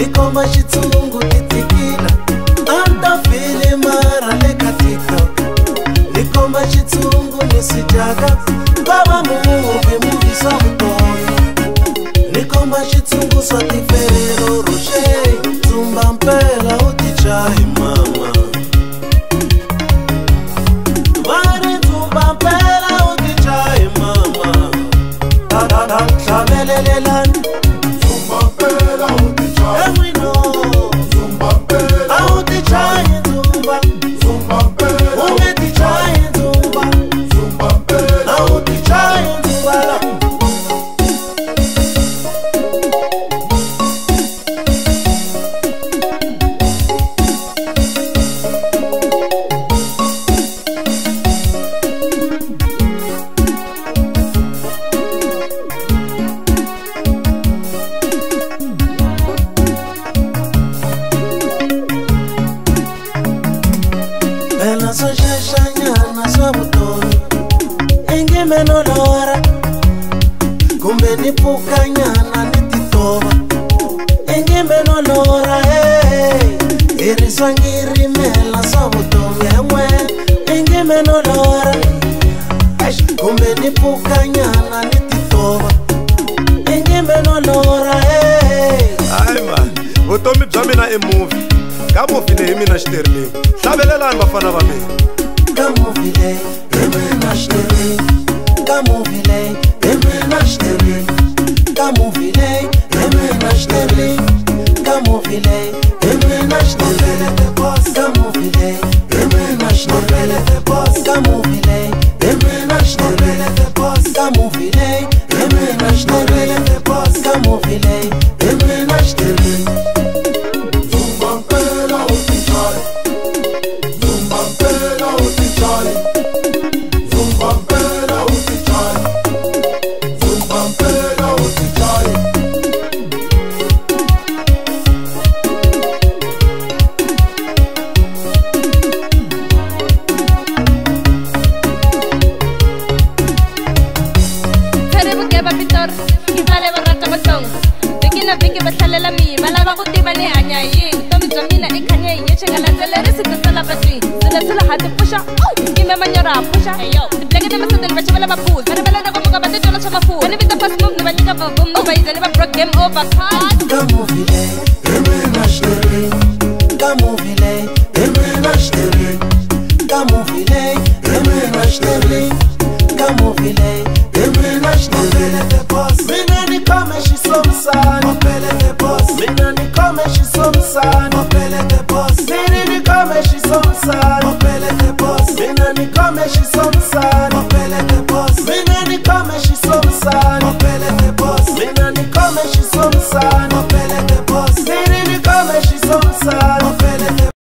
Nikomba xitsungu titikila anta fili mara leka TikTok. Nikomba xitsungu nisijaka baba muvi swa vutomi. Nikomba xitsungu swa tiferero roche tsumba mpela u ti chahi mama. Vari tsumba mpela u ti chahi mama. Hlamelelelani tsumba mpela u ti chahi. And we know tsumba mpela u ti chahi tsumba. Tsumba mpela u ti chahi tsumba. Tsumba mpela u ti chahi tsumba. Bella so shashanyana swa vutomi ingi meno lora kumbe ni pukanyana ni titova ingi meno lora iri swangiri mela swa vutomi emwe ingi meno lora kumbe ni pukanyana ni titova ingi meno lora. Hayi man, vutomi bya mina I movie. Ka movie leyi mina Sterling. Hlavelelani vafana va mina. Ka movie leyi mina Sterling. Ka movie leyi mina Sterling. Ka movie leyi mina Sterling. Ka movie leyi mina Sterling. Ka movie leyi mina Sterling. Ka movie leyi mina Sterling. Ka movie leyi mina Sterling. Ka movie leyi mina Sterling. Zumba mpela u ti chahi. Zumba mpela u ti chahi. Zumba mpela u ti chahi. Zumba mpela u ti chahi. Bukeba Pitor, Kibale Barata Matong. Begina Biki Batalela me, Malabakuti Bane Anya, Tommy Jamina, Ekanye, Yachanga, the Salabati, the had to push up. Give me Manara, push up. The black of the Vachala Pool, Parabella Gomoga, the Jonas of a fool. And if the first move, the Vanilla Boom, they never broke them over. Come movie lay, Emina Sterling. Come movie lay, Emina Sterling. Come movie lay, Emina Sterling. Come movie lay, Emina Sterling. Mina ni come she's some son. Opele the boss. Mina ni come she's some son. Opele the boss. Mina ni come she's some son. Opele the boss. Mina ni come she's some son. Opele the boss. Mina ni come she's some son. Opele the boss. Mina ni come she's some son. Opele the boss. Mina ni come she's some son.